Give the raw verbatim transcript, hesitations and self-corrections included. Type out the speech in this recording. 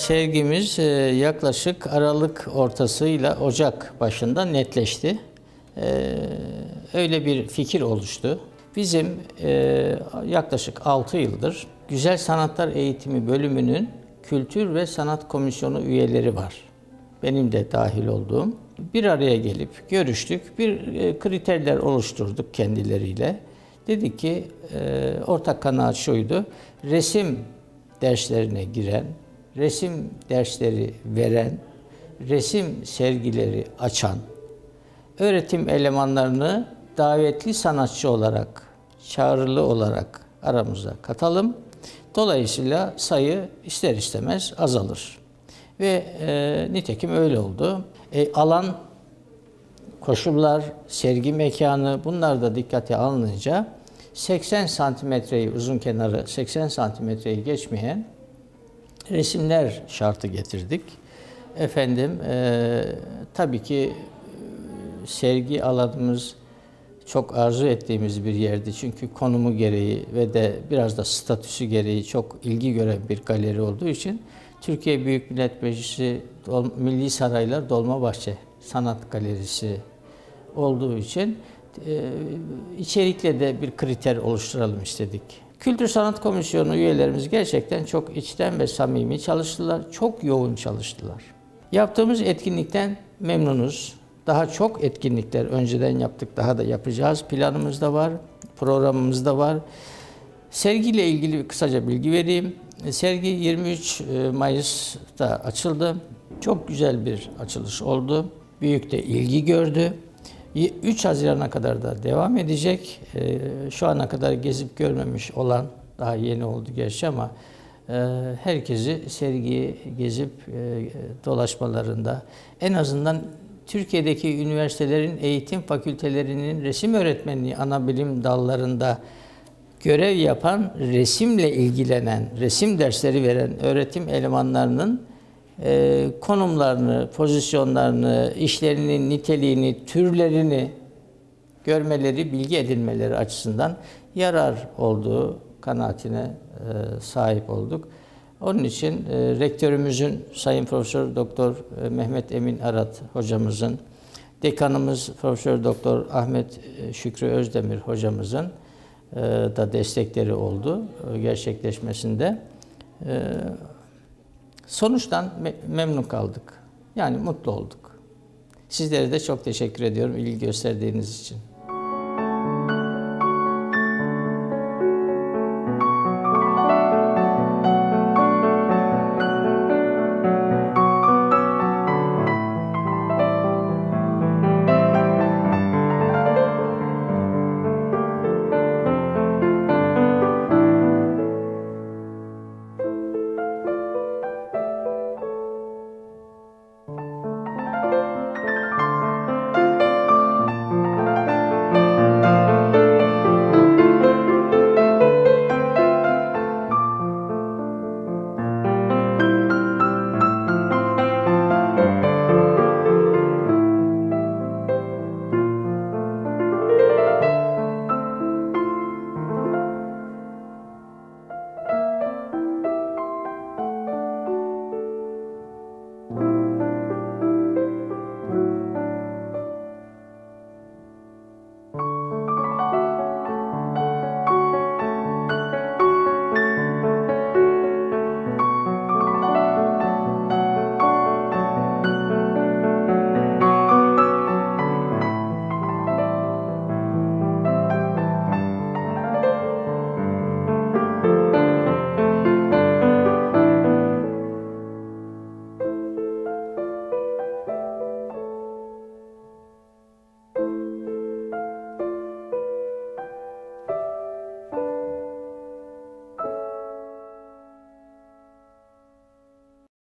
Sergimiz yaklaşık Aralık ortasıyla Ocak başında netleşti. Öyle bir fikir oluştu. Bizim yaklaşık altı yıldır Güzel Sanatlar Eğitimi Bölümünün Kültür ve Sanat Komisyonu üyeleri var. Benim de dahil olduğum. Bir araya gelip görüştük, bir kriterler oluşturduk kendileriyle. Dedik ki ortak kanaat şuydu: resim derslerine giren, resim dersleri veren, resim sergileri açan öğretim elemanlarını davetli sanatçı olarak, çağrılı olarak aramıza katalım. Dolayısıyla sayı ister istemez azalır. Ve e, nitekim öyle oldu. E, alan, koşullar, sergi mekanı, bunlar da dikkate alınınca seksen santimetreyi, uzun kenarı seksen santimetreyi geçmeyen resimler şartı getirdik. Efendim, e, tabii ki sergi alanımız çok arzu ettiğimiz bir yerdi. Çünkü konumu gereği ve de biraz da statüsü gereği çok ilgi gören bir galeri olduğu için Türkiye Büyük Millet Meclisi Milli Saraylar Dolmabahçe Sanat Galerisi olduğu için e, içerikle de bir kriter oluşturalım istedik. Kültür Sanat Komisyonu üyelerimiz gerçekten çok içten ve samimi çalıştılar. Çok yoğun çalıştılar. Yaptığımız etkinlikten memnunuz. Daha çok etkinlikler önceden yaptık, daha da yapacağız. Planımız da var, programımız da var. Sergiyle ilgili kısaca bilgi vereyim. Sergi yirmi üç Mayıs'ta açıldı. Çok güzel bir açılış oldu. Büyük de ilgi gördü. üç Haziran'a kadar da devam edecek. Şu ana kadar gezip görmemiş olan, daha yeni oldu gerçi ama herkesi sergiyi gezip dolaşmalarında, en azından Türkiye'deki üniversitelerin eğitim fakültelerinin resim öğretmenliği ana bilim dallarında görev yapan, resimle ilgilenen, resim dersleri veren öğretim elemanlarının e, konumlarını, pozisyonlarını, işlerinin niteliğini, türlerini görmeleri, bilgi edinmeleri açısından yarar olduğu kanaatine e, sahip olduk. Onun için e, rektörümüzün Sayın Profesör Doktor Mehmet Emin Arat hocamızın, dekanımız Profesör Doktor Ahmet Şükrü Özdemir hocamızın e, da destekleri oldu e, gerçekleşmesinde. E, sonuçtan me memnun kaldık. Yani mutlu olduk. Sizlere de çok teşekkür ediyorum ilgi gösterdiğiniz için.